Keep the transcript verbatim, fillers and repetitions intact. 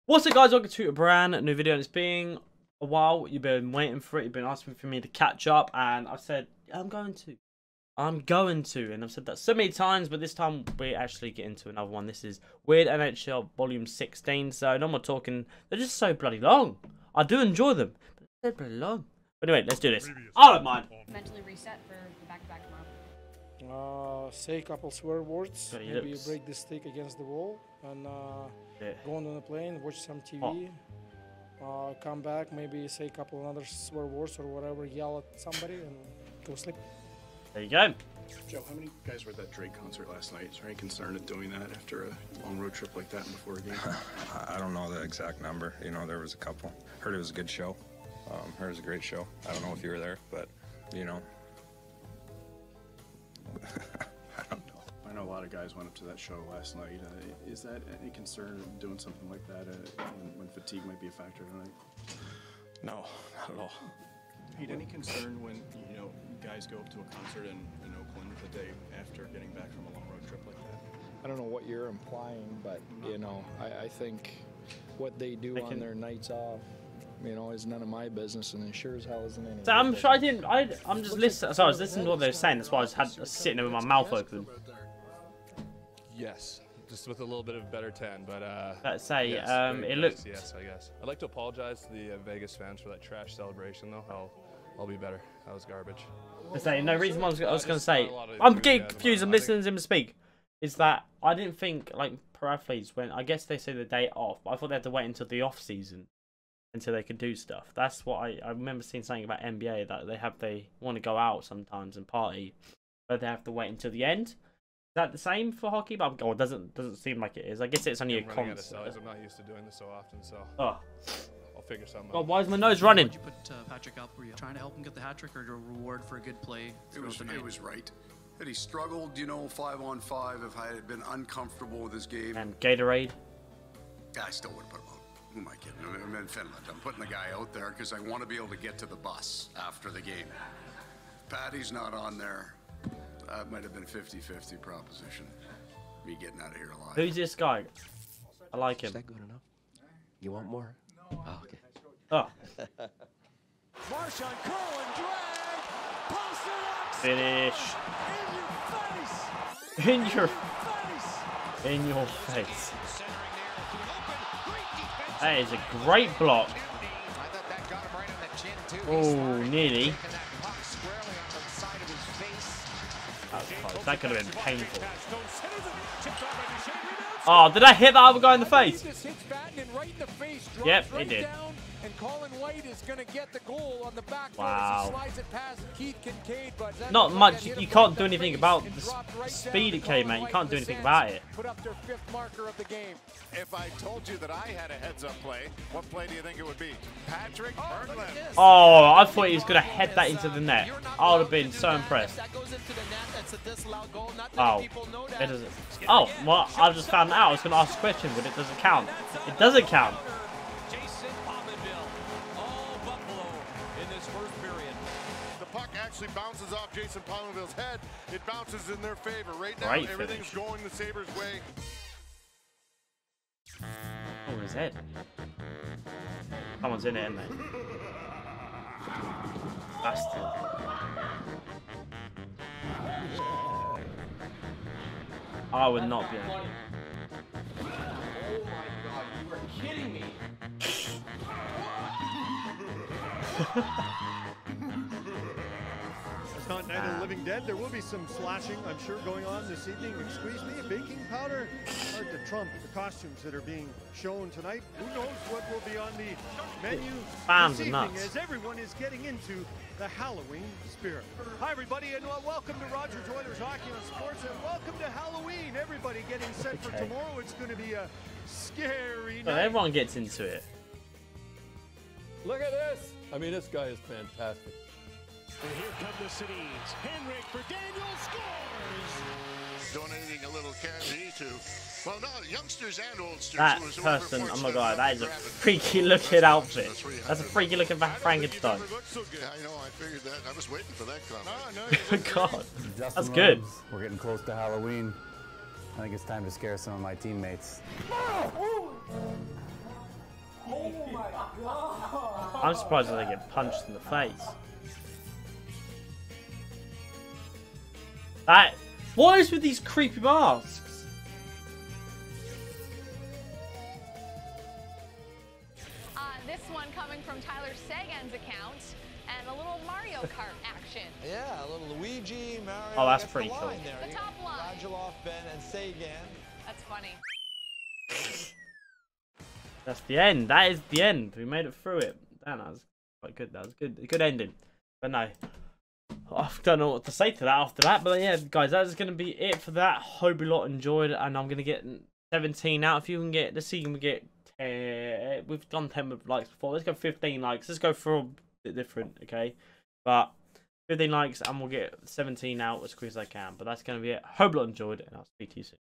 What's up, guys? Welcome to a brand new video, and it's been a while. You've been waiting for it. You've been asking for me to catch up, and I've said I'm going to. I'm going to, and I've said that so many times, but this time we actually get into another one. This is Weird N H L Volume sixteen. So no more talking. They're just so bloody long. I do enjoy them, but they're bloody long. But anyway, let's do this. I don't mind. Mentally reset for the back-to-back tomorrow. Uh, say a couple swear words. But he Maybe looks- you break the stick against the wall and uh, Yeah. go on the plane, watch some T V. Uh, come back, maybe say a couple other swear words or whatever, yell at somebody and go sleep. There you go. Joe, how many guys were at that Drake concert last night? Is there any concern at doing that after a long road trip like that and before a game? I don't know the exact number. You know, there was a couple. Heard it was a good show. Um, heard it was a great show. I don't know if you were there, but, you know. I don't know. I know a lot of guys went up to that show last night. Uh, is that any concern doing something like that uh, when, when fatigue might be a factor tonight? No, not at all. Pete, any concern when, you know, guys go up to a concert in, in Oakland the day after getting back from a long road trip like that? I don't know what you're implying, but, you know, I, I think what they do They on can- their nights off, you know, is none of my business, and it sure as hell isn't any. So I'm sure I didn't. I I'm just listening. So I was listening to what they were saying. That's why I was had sitting there with my mouth open. Yes, just with a little bit of better ten, but uh. Let's say yes, um, very it nice, looked. Yes, I guess. I'd like to apologize to the uh, Vegas fans for that trash celebration, though. I'll, I'll be better. That was garbage. To say no reason why I was, I was Uh, going to just say not a lot of I'm getting enthusiasm. confused. I'm I think- listening to him speak. Is that I didn't think like pro athletes when I guess they say the day off, but I thought they had to wait until the off season until they could do stuff. That's what I I remember seeing something about N B A that they have they want to go out sometimes and party, but they have to wait until the end. Is that the same for hockey? But oh, it doesn't doesn't seem like it is. I guess it's only a I'm running out of concert. size. I'm not used to doing this so often, so Oh I'll figure something God, out. why is my nose running? Why'd you put uh, Patrick up? Were you trying to help him get the hat trick or to reward for a good play It throughout was, the night? it was right. That he struggled, you know, five on five, if I had been uncomfortable with his game. And Gatorade. I still would have put him out. Who am I kidding? I'm in Finland. I'm putting the guy out there because I want to be able to get to the bus after the game. Patty's not on there. That might have been a fifty fifty proposition. Me getting out of here alive. Who's this guy? I like him. Is that good enough? You want more? Oh, okay. Oh, Marsh on curl and drag. Poster up. finish. In your face. In your Face. in your face. That is a great block. Oh, nearly. That was close. That could have been painful. Oh, did I hit that other guy in the face? Yep, it did. And Colin White is going to get the goal on the back foot Wow. as he slides it past Keith Kincaid, but that Not looks much. like hit You him can't right do down anything the about face. the Dropped right s- down speed to it came Colin at. You White can't do and the anything about Sens it. Put up their fifth marker of the game. If I told you that I had a heads-up play, what play do you think it would be? Patrick Berglund. Oh, I thought he was going to head that into the net. I would have been so impressed. Oh, it doesn't. Oh, well, I just found out. I was going to ask a question, but it doesn't count. It doesn't count. The puck actually bounces off Jason Pominville's head. It bounces in their favor. Right now, Great everything's finish. going the Sabres' way. Oh, his head. Someone's in it, isn't they? Bastard. I would not be. It's not Night of the Living Dead. There will be some slashing, I'm sure, going on this evening. Excuse me, baking powder. Hard to trump the costumes that are being shown tonight. Who knows what will be on the menu Fans this are evening nuts. as everyone is getting into the Halloween spirit. Hi, everybody, and uh, welcome to Rogers Oilers Hockey on Sports, and welcome to Halloween. Everybody getting set for Okay. tomorrow. It's going to be a scary So night. everyone gets into it. Look at this. I mean, this guy is fantastic. And here come the cities. Henrik for Daniel scores. Donating a little candy to, well, no, youngsters and oldsters. That who is whoever person, oh fortunate my god, enough that to is a grab it. freaky looking outfit. That's a freaky looking Frankenstein. Yeah, I know, I figured that. I was waiting for that comment. God, Justin that's good. Rose, we're getting close to Halloween. I think it's time to scare some of my teammates. I'm surprised that they get punched in the face. That. What is with these creepy masks? Uh, this one coming from Tyler Sagan's account, and a little Mario Kart action. Yeah, a little Luigi, Mario. Oh, that's the pretty cool. line there. The top line. Radulov, Ben, and Sagan. That's funny. That's the end. That is the end. We made it through it. Damn, that was quite good. That was good. Good ending. But no. I don't know what to say to that after that. But yeah, guys, that is going to be it for that. Hope you lot enjoyed. And I'm going to get seventeen out. If you can get, let's see, can we get ten. We've done ten likes before. Let's go fifteen likes. Let's go for a bit different, okay? But fifteen likes and we'll get seventeen out as quick as I can. But that's going to be it. Hope you lot enjoyed. And I'll speak to you soon.